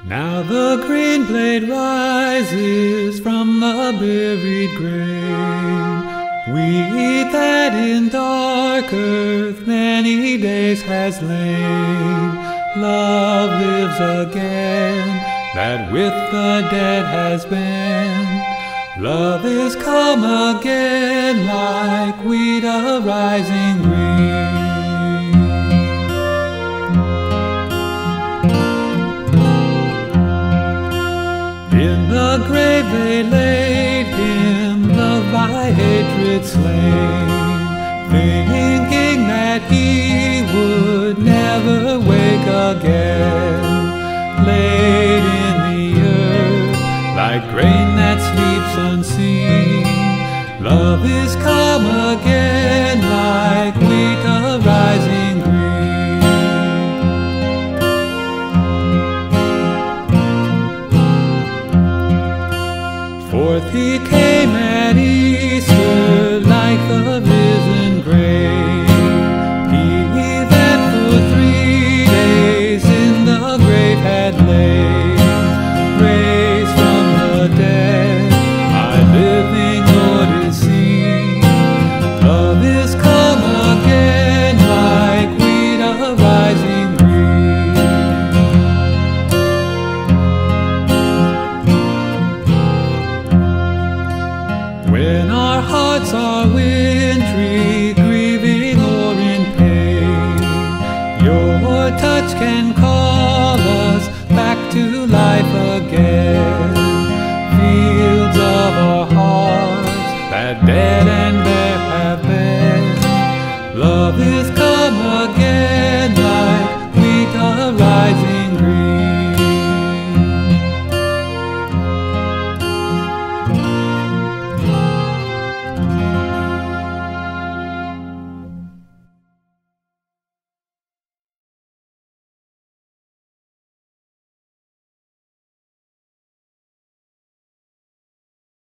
Now the green blade rises from the buried grain. We that in dark earth many days has lain. Love lives again, that with the dead has been. Love is come again like wheat arising green. In the grave they laid him, loved by hatred slain, thinking that he would never wake again. Laid in the earth like grain that sleeps unseen. Love is come again like wheat arising green. Forth he came at Easter like the risen grave. He that for 3 days in the grave had lain, raised from the dead, my living Lord is seen. Love is come again like wheat arising green. When our hearts are wintry, grieving or in pain, your touch can call us back to life again. Fields of our hearts that dead and bare have been, love is